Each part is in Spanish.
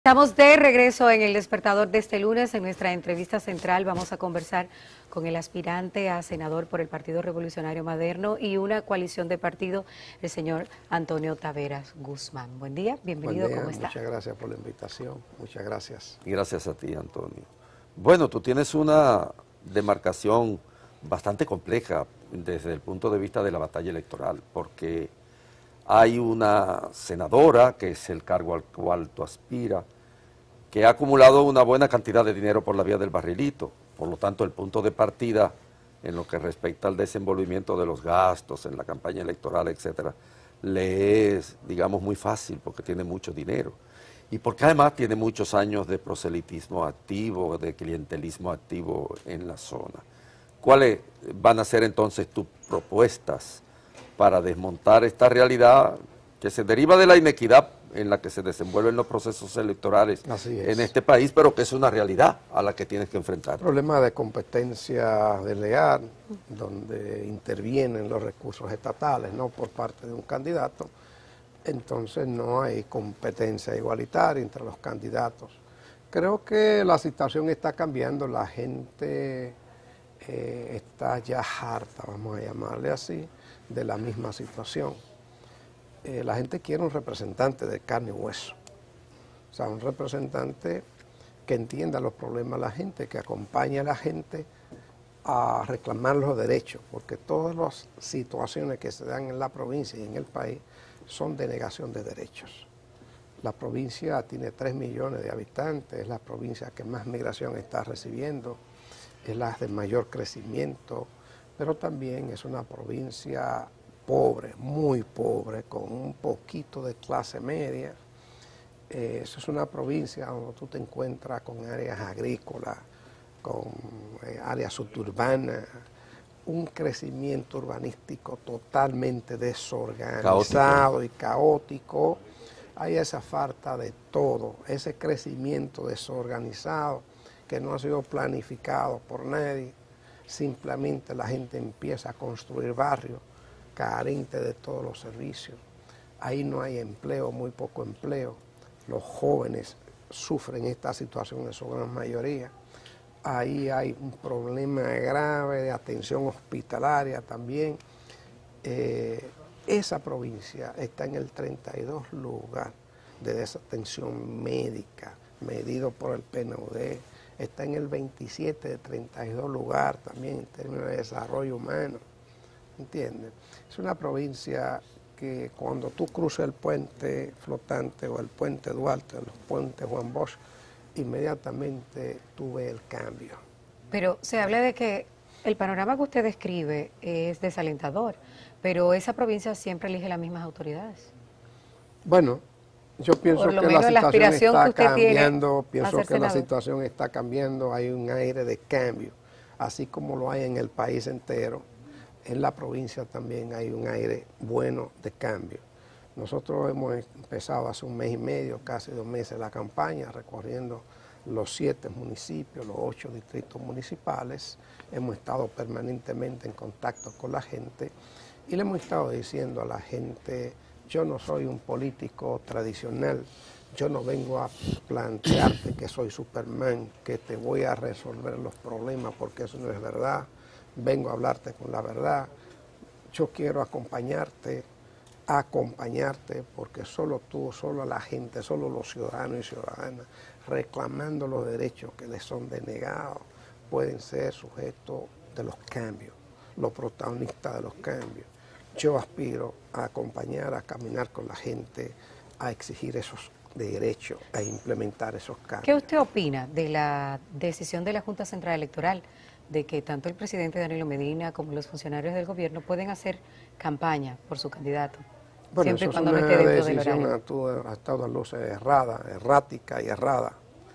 Estamos de regreso en el despertador de este lunes. En nuestra entrevista central vamos a conversar con el aspirante a senador por el Partido Revolucionario Moderno y una coalición de partido, el señor Antonio Taveras Guzmán. Buen día, bienvenido, Buen día, ¿cómo está? muchas gracias por la invitación, muchas gracias. Y gracias a ti, Antonio. Bueno, tú tienes una demarcación bastante compleja desde el punto de vista de la batalla electoral, porque hay una senadora, que es el cargo al cual tú aspiras, que ha acumulado una buena cantidad de dinero por la vía del barrilito. Por lo tanto, el punto de partida en lo que respecta al desenvolvimiento de los gastos en la campaña electoral, etcétera, le es, digamos, muy fácil porque tiene mucho dinero. Y porque además tiene muchos años de proselitismo activo, de clientelismo activo en la zona. ¿Cuáles van a ser entonces tus propuestas para desmontar esta realidad que se deriva de la inequidad en la que se desenvuelven los procesos electorales en este país, pero que es una realidad a la que tienes que enfrentar? Problema de competencia desleal, donde intervienen los recursos estatales, no por parte de un candidato, entonces no hay competencia igualitaria entre los candidatos. Creo que la situación está cambiando, la gente está ya harta, vamos a llamarle así, de la misma situación. La gente quiere un representante de carne y hueso, o sea, un representante que entienda los problemas de la gente, que acompañe a la gente a reclamar los derechos, porque todas las situaciones que se dan en la provincia y en el país son de negación de derechos. La provincia tiene 3 millones de habitantes, es la provincia que más migración está recibiendo, es la de mayor crecimiento, pero también es una provincia pobre, muy pobre, con un poquito de clase media. Eso es una provincia donde tú te encuentras con áreas agrícolas, con áreas suburbanas, un crecimiento urbanístico totalmente desorganizado y caótico. Hay esa falta de todo, ese crecimiento desorganizado que no ha sido planificado por nadie. Simplemente la gente empieza a construir barrios carentes de todos los servicios. Ahí no hay empleo, muy poco empleo. Los jóvenes sufren esta situación en su gran mayoría. Ahí hay un problema grave de atención hospitalaria también. Esa provincia está en el 32 lugar de desatención médica, medido por el PNUD. Está en el 27 de 32 lugar también en términos de desarrollo humano. ¿Entiendes? Es una provincia que cuando tú cruzas el puente flotante o el puente Duarte, los puentes Juan Bosch, inmediatamente tú ves el cambio. Pero se habla de que el panorama que usted describe es desalentador, pero esa provincia siempre elige las mismas autoridades. Bueno, yo pienso que la situación está cambiando, la situación está cambiando, hay un aire de cambio, así como lo hay en el país entero. En la provincia también hay un aire bueno de cambio. Nosotros hemos empezado hace un mes y medio, casi 2 meses, la campaña, recorriendo los 7 municipios, los 8 distritos municipales. Hemos estado permanentemente en contacto con la gente y le hemos estado diciendo a la gente: yo no soy un político tradicional, yo no vengo a plantearte que soy Superman, que te voy a resolver los problemas, porque eso no es verdad. Vengo a hablarte con la verdad. Yo quiero acompañarte, porque solo tú, solo la gente, solo los ciudadanos y ciudadanas, reclamando los derechos que les son denegados, pueden ser sujetos de los cambios, los protagonistas de los cambios. Yo aspiro a acompañar, a caminar con la gente, a exigir esos derechos, a implementar esos cambios. ¿Qué usted opina de la decisión de la Junta Central Electoral de que tanto el presidente Danilo Medina como los funcionarios del gobierno pueden hacer campaña por su candidato? Bueno, siempre eso y cuando es no una esté dentro del decisión a todas luces errática y errada,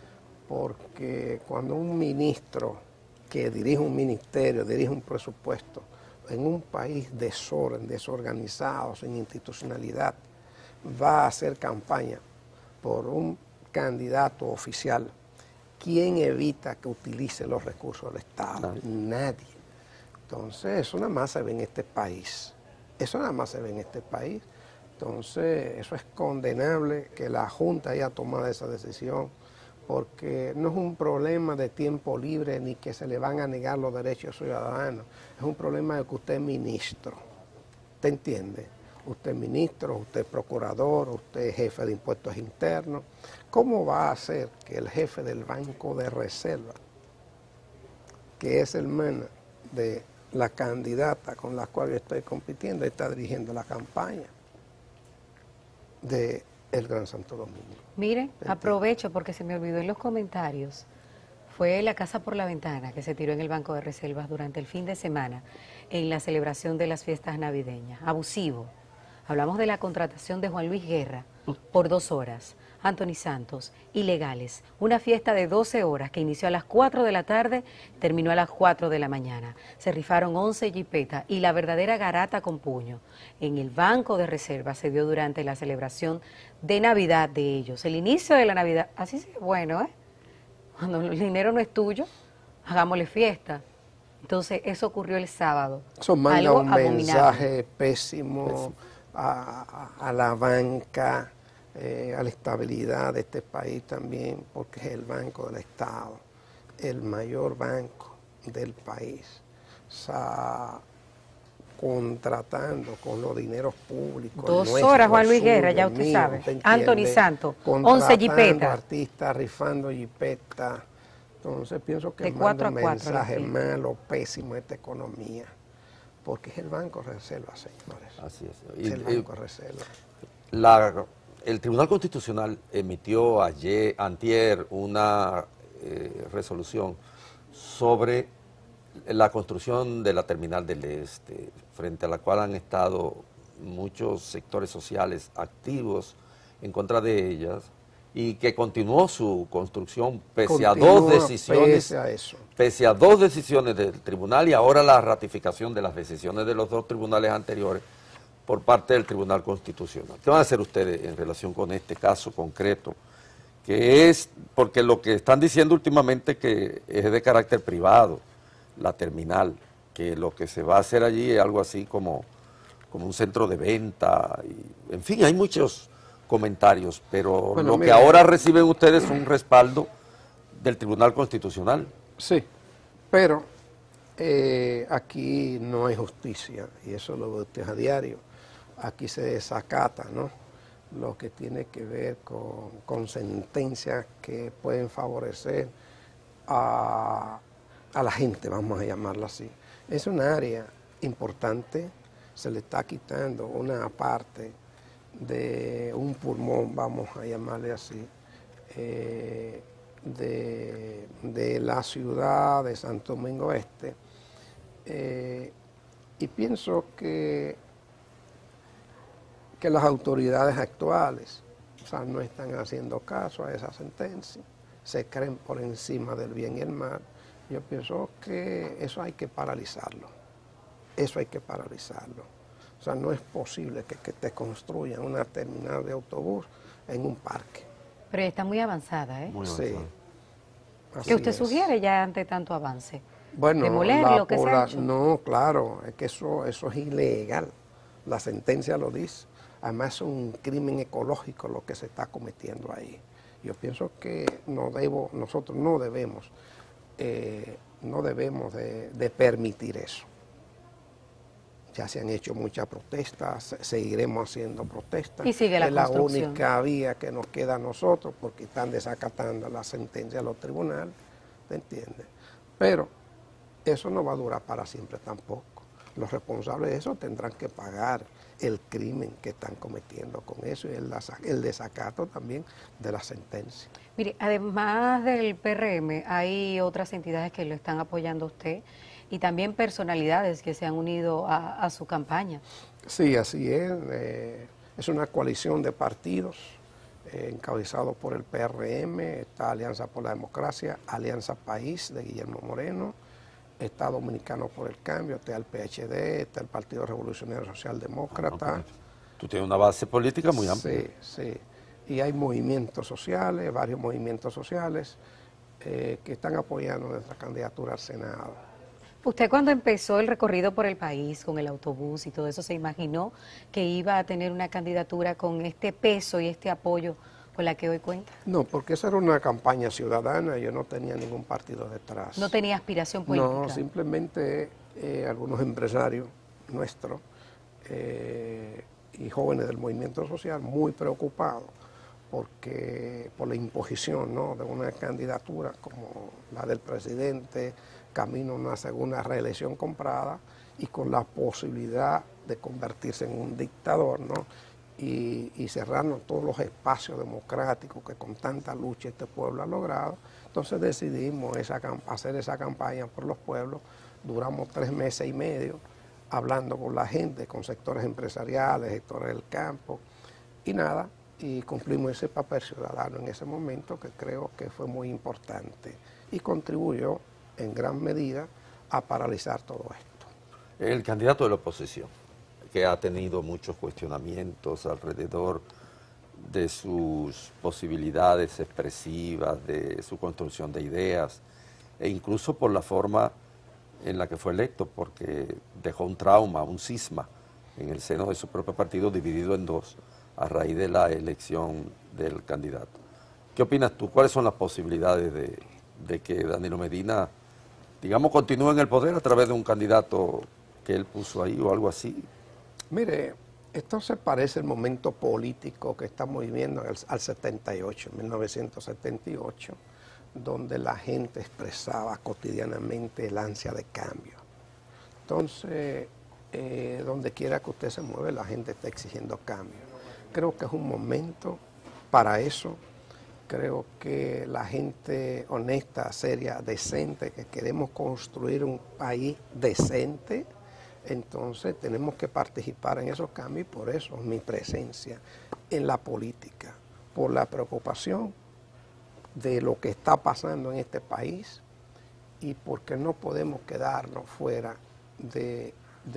porque cuando un ministro que dirige un ministerio, dirige un presupuesto, en un país desorganizado, sin institucionalidad, va a hacer campaña por un candidato oficial, ¿quién evita que utilice los recursos del Estado? Nadie. Entonces, eso nada más se ve en este país. Eso nada más se ve en este país. Entonces, eso es condenable que la Junta haya tomado esa decisión, porque no es un problema de tiempo libre ni que se le van a negar los derechos ciudadanos, es un problema de que usted es ministro, ¿te entiende? Usted es ministro, usted es procurador, usted es jefe de impuestos internos. ¿Cómo va a ser que el jefe del Banco de Reserva, que es hermana de la candidata con la cual yo estoy compitiendo, está dirigiendo la campaña de el Gran Santo Domingo? Miren, aprovecho porque se me olvidó en los comentarios. Fue la casa por la ventana que se tiró en el Banco de Reservas durante el fin de semana en la celebración de las fiestas navideñas. Abusivo. Hablamos de la contratación de Juan Luis Guerra por 2 horas. Anthony Santos, ilegales. Una fiesta de 12 horas que inició a las 4 de la tarde, terminó a las 4 de la mañana. Se rifaron 11 jipetas y la verdadera garata con puño. En el Banco de Reservas se dio durante la celebración de Navidad de ellos. El inicio de la Navidad, así es bueno, ¿eh? Cuando el dinero no es tuyo, hagámosle fiesta. Entonces, eso ocurrió el sábado. Eso manda algo un abominable. mensaje pésimo a la banca, a la estabilidad de este país también, porque es el Banco del Estado, el mayor banco del país. Está contratando con los dineros públicos. 2 horas, Juan Luis Guerra, ya usted sabe. Anthony Santos, 11 jipetas. Artistas rifando jipetas. Entonces pienso que De manda un 4 a 4 mensaje malo, pésimo a esta economía, porque es el Banco de Reserva, señores. Así es. Es el Banco de Reserva. El Tribunal Constitucional emitió antier una resolución sobre la construcción de la Terminal del Este, frente a la cual han estado muchos sectores sociales activos en contra de ellas, y que continuó su construcción pese a 2 decisiones, pese a 2 decisiones del tribunal, y ahora la ratificación de las decisiones de los 2 tribunales anteriores por parte del Tribunal Constitucional. ¿Qué van a hacer ustedes en relación con este caso concreto? Que es, porque lo que están diciendo últimamente que es de carácter privado, la terminal, que lo que se va a hacer allí es algo así como un centro de venta, y, en fin, hay muchos comentarios, pero bueno, que ahora reciben ustedes un respaldo del Tribunal Constitucional. Sí, pero aquí no hay justicia, y eso lo ve usted a diario. Aquí se desacata, ¿no?, lo que tiene que ver con sentencias que pueden favorecer a la gente, vamos a llamarla así. Es un área importante, se le está quitando una parte de un pulmón, vamos a llamarle así, de la ciudad de Santo Domingo Este, y pienso que las autoridades actuales, o sea, no están haciendo caso a esa sentencia, se creen por encima del bien y el mal. Yo pienso que eso hay que paralizarlo, eso hay que paralizarlo. O sea, no es posible que te construyan una terminal de autobús en un parque. Pero está muy avanzada, ¿eh? Muy sí. ¿Qué usted sugiere ya ante tanto avance? Bueno, demoler lo que se ha hecho. No, claro, es que eso es ilegal. La sentencia lo dice. Además es un crimen ecológico lo que se está cometiendo ahí. Yo pienso que nosotros no debemos de permitir eso. Ya se han hecho muchas protestas, seguiremos haciendo protestas. Y sigue la construcción. Es la única vía que nos queda a nosotros, porque están desacatando la sentencia de los tribunales, ¿te entiendes? Pero eso no va a durar para siempre tampoco. Los responsables de eso tendrán que pagar el crimen que están cometiendo con eso, y el desacato también de la sentencia. Mire, además del PRM, hay otras entidades que lo están apoyando a usted y también personalidades que se han unido a su campaña. Sí, así es. Es una coalición de partidos encabezado por el PRM, está Alianza por la Democracia, Alianza País de Guillermo Moreno, está Dominicano por el Cambio, está el PHD, está el Partido Revolucionario Socialdemócrata. Tú tienes una base política muy amplia. Sí, sí. Y hay movimientos sociales, varios movimientos sociales que están apoyando nuestra candidatura al Senado. Usted cuando empezó el recorrido por el país con el autobús y todo eso, ¿se imaginó que iba a tener una candidatura con este peso y este apoyo con la que hoy cuenta? No, porque esa era una campaña ciudadana, yo no tenía ningún partido detrás. No tenía aspiración política. No, simplemente algunos empresarios nuestros y jóvenes del movimiento social muy preocupados por la imposición, ¿no?, de una candidatura como la del presidente, camino a una segunda reelección comprada y con la posibilidad de convertirse en un dictador, ¿no?, y cerrarnos todos los espacios democráticos que con tanta lucha este pueblo ha logrado. Entonces decidimos hacer esa campaña por los pueblos. Duramos 3 meses y medio hablando con la gente, con sectores empresariales, sectores del campo, y nada, y cumplimos ese papel ciudadano en ese momento que creo que fue muy importante y contribuyó en gran medida a paralizar todo esto. El candidato de la oposición, que ha tenido muchos cuestionamientos alrededor de sus posibilidades expresivas, de su construcción de ideas, e incluso por la forma en la que fue electo, porque dejó un trauma, un cisma en el seno de su propio partido, dividido en dos, a raíz de la elección del candidato. ¿Qué opinas tú? ¿Cuáles son las posibilidades de que Danilo Medina, digamos, continúe en el poder a través de un candidato que él puso ahí o algo así? Mire, esto se parece al momento político que estamos viviendo al 78, 1978, donde la gente expresaba cotidianamente el ansia de cambio. Entonces, donde quiera que usted se mueve, la gente está exigiendo cambio. Creo que es un momento para eso. Creo que la gente honesta, seria, decente, que queremos construir un país decente, entonces tenemos que participar en esos cambios, y por eso mi presencia en la política, por la preocupación de lo que está pasando en este país y porque no podemos quedarnos fuera de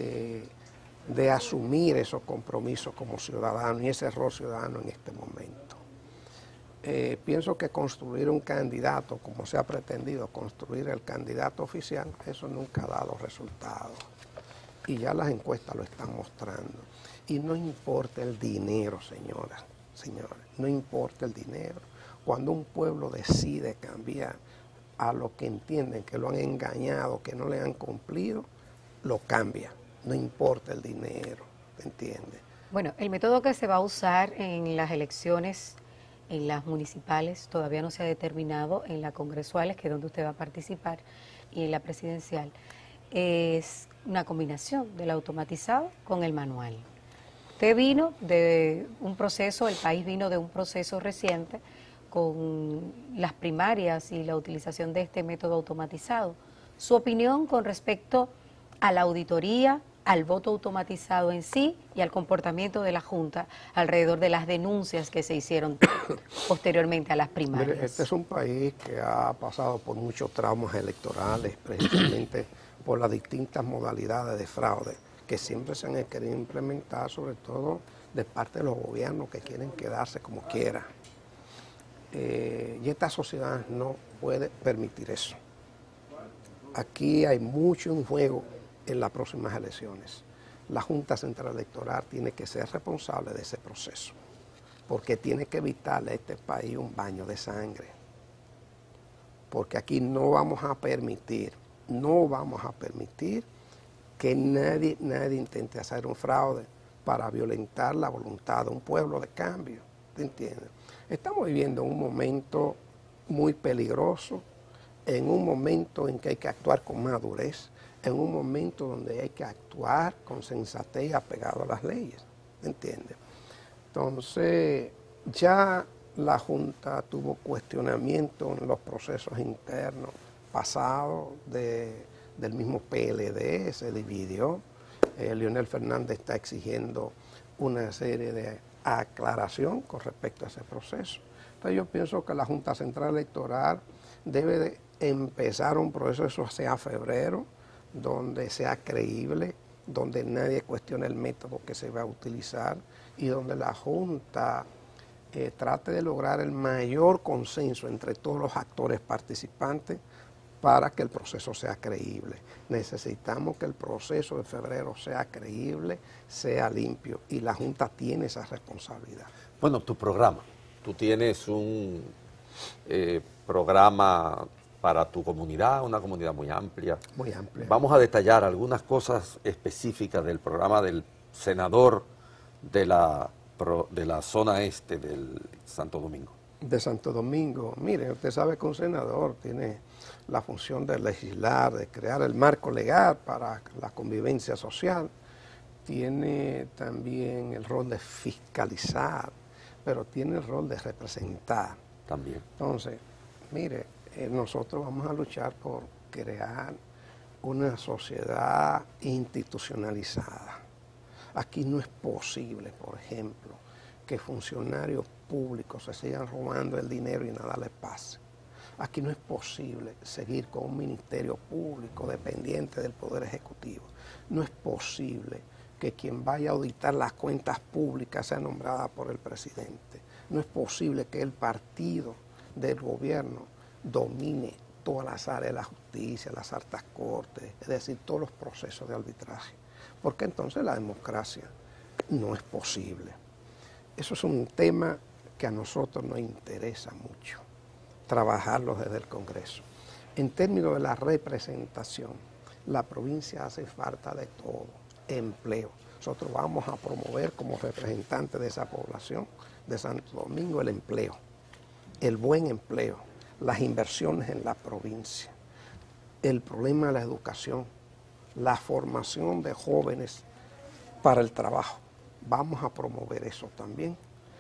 asumir esos compromisos como ciudadanos y ese rol ciudadano en este momento. Pienso que construir un candidato, como se ha pretendido construir el candidato oficial, eso nunca ha dado resultados. Y ya las encuestas lo están mostrando. Y no importa el dinero, señoras, señores, no importa el dinero. Cuando un pueblo decide cambiar a lo que entienden que lo han engañado, que no le han cumplido, lo cambia. No importa el dinero, ¿entiendes? Bueno, el método que se va a usar en las elecciones, en las municipales, todavía no se ha determinado, en las congresuales, que es donde usted va a participar, y en la presidencial, es una combinación del automatizado con el manual. Usted vino de un proceso, el país vino de un proceso reciente con las primarias y la utilización de este método automatizado. Su opinión con respecto a la auditoría, al voto automatizado en sí y al comportamiento de la Junta alrededor de las denuncias que se hicieron posteriormente a las primarias. Mire, este es un país que ha pasado por muchos traumas electorales, precisamente por las distintas modalidades de fraude que siempre se han querido implementar, sobre todo de parte de los gobiernos que quieren quedarse como quiera. Y esta sociedad no puede permitir eso. Aquí hay mucho en juego en las próximas elecciones. La Junta Central Electoral tiene que ser responsable de ese proceso, porque tiene que evitarle a este país un baño de sangre. Porque aquí no vamos a permitir que nadie intente hacer un fraude para violentar la voluntad de un pueblo de cambio. ¿Te entiendes? Estamos viviendo un momento muy peligroso, en un momento en que hay que actuar con madurez, en un momento donde hay que actuar con sensatez apegado a las leyes, ¿entiendes? Entonces, ya la Junta tuvo cuestionamiento en los procesos internos pasados del mismo PLD, se dividió. Leonel Fernández está exigiendo una serie de aclaración con respecto a ese proceso. Entonces yo pienso que la Junta Central Electoral debe de empezar un proceso hacia febrero, donde sea creíble, donde nadie cuestione el método que se va a utilizar y donde la Junta trate de lograr el mayor consenso entre todos los actores participantes para que el proceso sea creíble. Necesitamos que el proceso de febrero sea creíble, sea limpio, y la Junta tiene esa responsabilidad. Bueno, tu programa. Tú tienes un programa para tu comunidad, una comunidad muy amplia. Muy amplia. Vamos a detallar algunas cosas específicas del programa del senador de la zona este del Santo Domingo. De Santo Domingo. Mire, usted sabe que un senador tiene la función de legislar, de crear el marco legal para la convivencia social. Tiene también el rol de fiscalizar, pero tiene el rol de representar. También. Entonces, mire, nosotros vamos a luchar por crear una sociedad institucionalizada. Aquí no es posible, por ejemplo, que funcionarios públicos se sigan robando el dinero y nada les pase. Aquí no es posible seguir con un ministerio público dependiente del Poder Ejecutivo. No es posible que quien vaya a auditar las cuentas públicas sea nombrada por el presidente. No es posible que el partido del gobierno domine todas las áreas de la justicia, las altas cortes, es decir, todos los procesos de arbitraje. Porque entonces la democracia no es posible. Eso es un tema que a nosotros nos interesa mucho, trabajarlo desde el Congreso. En términos de la representación, la provincia hace falta de todo, empleo. Nosotros vamos a promover como representantes de esa población de Santo Domingo el empleo, el buen empleo, las inversiones en la provincia, el problema de la educación, la formación de jóvenes para el trabajo. Vamos a promover eso también.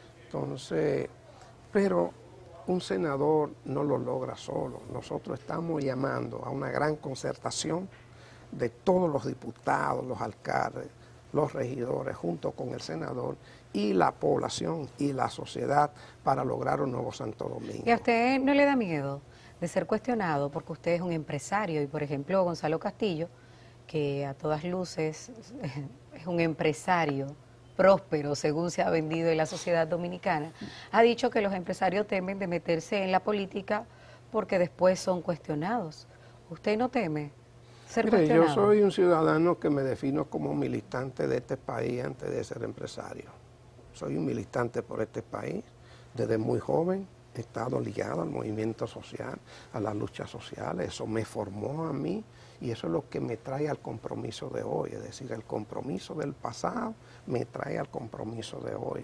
Entonces, pero un senador no lo logra solo. Nosotros estamos llamando a una gran concertación de todos los diputados, los alcaldes, los regidores, junto con el senador y la población y la sociedad para lograr un nuevo Santo Domingo. ¿Y a usted no le da miedo de ser cuestionado porque usted es un empresario y, por ejemplo, Gonzalo Castillo, que a todas luces es un empresario próspero, según se ha vendido en la sociedad dominicana, ha dicho que los empresarios temen de meterse en la política porque después son cuestionados? ¿Usted no teme ser Mire, cuestionado? yo soy un ciudadano que me defino como militante de este país antes de ser empresario. Soy un militante por este país. Desde muy joven he estado ligado al movimiento social, a las luchas sociales. Eso me formó a mí y eso es lo que me trae al compromiso de hoy. Es decir, el compromiso del pasado me trae al compromiso de hoy.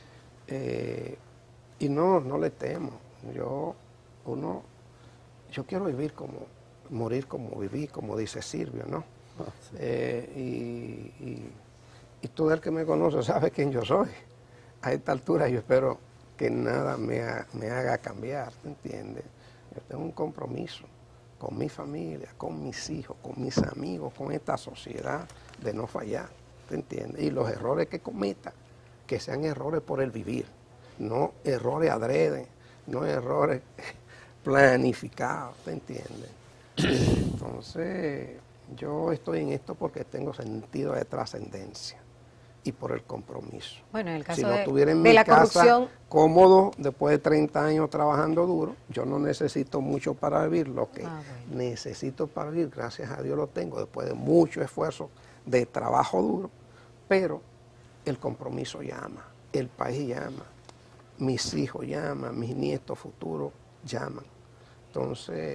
Y no le temo. Yo quiero vivir morir como viví, como dice Silvio, ¿no? Sí. Y todo el que me conoce sabe quién yo soy. A esta altura yo espero que nada me haga cambiar, ¿te entiendes? Yo tengo un compromiso con mi familia, con mis hijos, con mis amigos, con esta sociedad, de no fallar, ¿te entiendes? Y los errores que cometa, que sean errores por el vivir, no errores adrede, no errores planificados, ¿te entiendes? Entonces, yo estoy en esto porque tengo sentido de trascendencia y por el compromiso. Bueno, en el caso si no de, estuviera en de mi la casa corrupción, cómodo, después de 30 años trabajando duro, yo no necesito mucho para vivir. Lo que necesito para vivir, gracias a Dios lo tengo, después de mucho esfuerzo de trabajo duro, pero el compromiso llama, el país llama, mis hijos llaman, mis nietos futuros llaman. Entonces,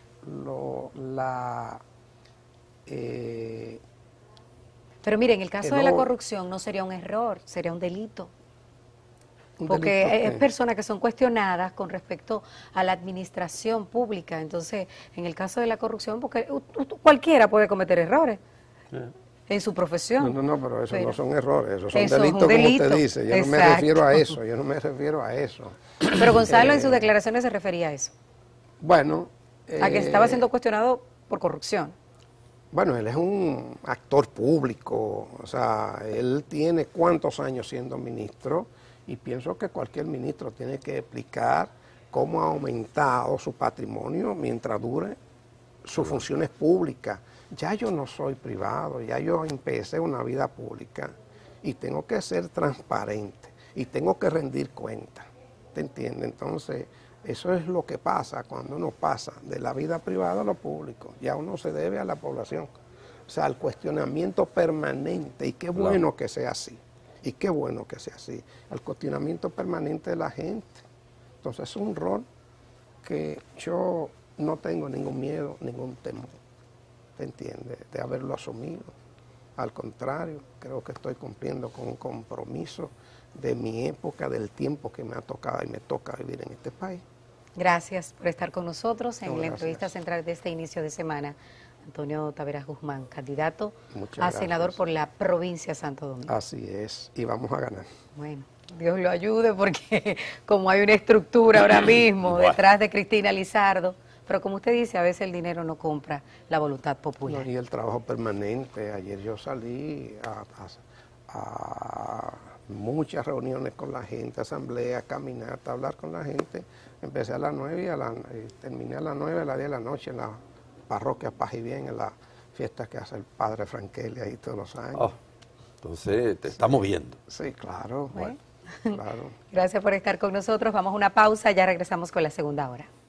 pero mire, en el caso de la corrupción no sería un error, sería un delito. Porque es personas que son cuestionadas con respecto a la administración pública. Entonces, en el caso de la corrupción, porque cualquiera puede cometer errores en su profesión. No, pero eso no son errores, eso son eso delitos, es un delito, como usted dice. Yo no me refiero a eso, yo no me refiero a eso. Pero Gonzalo en sus declaraciones se refería a eso. Bueno. A que estaba siendo cuestionado por corrupción. Bueno, él es un actor público, o sea, él tiene cuántos años siendo ministro y pienso que cualquier ministro tiene que explicar cómo ha aumentado su patrimonio mientras dure sus funciones públicas. Ya yo no soy privado, ya yo empecé una vida pública y tengo que ser transparente y tengo que rendir cuenta, ¿te entiendes? Entonces, Eso es lo que pasa cuando uno pasa de la vida privada a lo público. Ya uno se debe a la población. O sea, al cuestionamiento permanente. Y qué bueno que sea así. Y qué bueno que sea así. Al cuestionamiento permanente de la gente. Entonces es un rol que yo no tengo ningún miedo, ningún temor, ¿te entiendes?, de haberlo asumido. Al contrario, creo que estoy cumpliendo con un compromiso de mi época, del tiempo que me ha tocado y me toca vivir en este país. Gracias por estar con nosotros en la Gracias. entrevista central de este inicio de semana. Antonio Taveras Guzmán, candidato Muchas a senador gracias. por la provincia de Santo Domingo. Así es, y vamos a ganar. Bueno, Dios lo ayude porque como hay una estructura ahora mismo detrás de Cristina Lizardo, pero como usted dice, a veces el dinero no compra la voluntad popular. No, y el trabajo permanente. Ayer yo salí a muchas reuniones con la gente, asambleas, caminatas, hablar con la gente. Empecé a las 9 y terminé a las 9, a las 10 de la noche en la parroquia Paz y Bien, en la fiesta que hace el padre Frankelli ahí todos los años. Oh, entonces te está moviendo. Sí, claro. Bueno. Claro. Gracias por estar con nosotros. Vamos a una pausa, ya regresamos con la segunda hora.